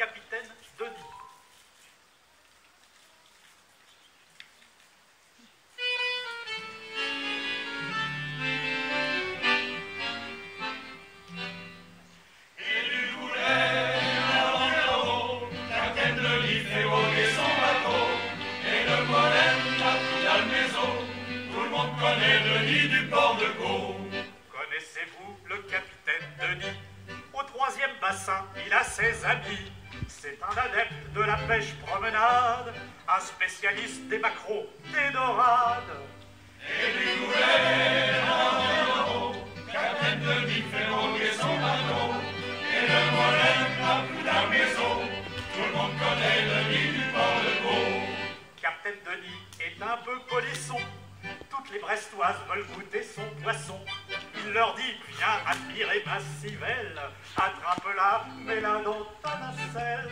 capitaine Denis. Connaissez-vous le capitaine Denis? Au 3e bassin, il a ses amis. C'est un adepte de la pêche promenade, un spécialiste des maquereaux, des dorades. Et du goulet en héros, capitaine Denis fait voguer son bateau. Et le mollet n'a plus la maison, tout le monde connaît Denis du port de Gros. Capitaine Denis est un peu polisson. Toutes les Brestoises veulent goûter son poisson. Il leur dit, viens admirer ma civelle, attrape-la, mets-la dans ta nacelle.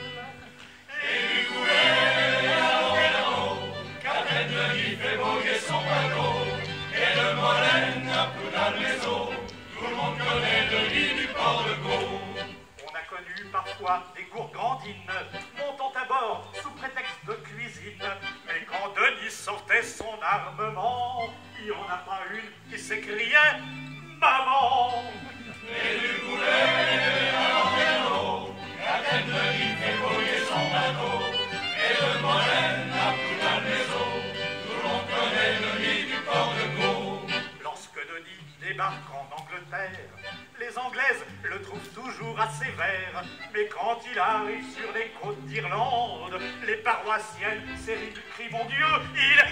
Et du goulet en héros, capitaine Denis fait voguer son bateau. Et le mollet n'a plus la maison, tout le monde connaît Denis du port de Gros. On a connu parfois des gourgandines montant à bord sous prétexte de cuisine. Mais quand Denis sortait son armement, il n'y en a pas une qui s'écriait « Maman !» Et du goulet en héros, capitaine Denis fait voguer son bateau. Et le mollet n'a plus la maison, tout le monde connaît Denis du port de Gros. Lorsque Denis débarque en Angleterre, les Anglaises le trouvent toujours assez vert. Mais quand il arrive sur les côtes d'Irlande, les paroissiennes s'éritent, crient mon Dieu, il...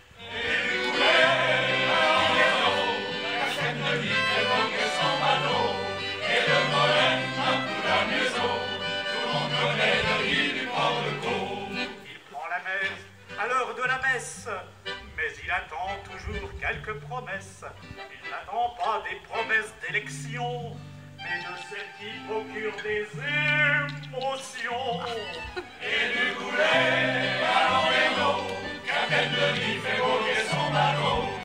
Et du goulet en héros, capitaine Denis fait voguer son bateau. Et le mollet n'a plus la maison, tout le monde connaît Denis du port de Gros. Il prend la mer à l'heure de la messe, mais il attend toujours quelques promesses. Il n'attend pas des promesses d'élection, mais de celles qui procurent des émotions. Et du goulet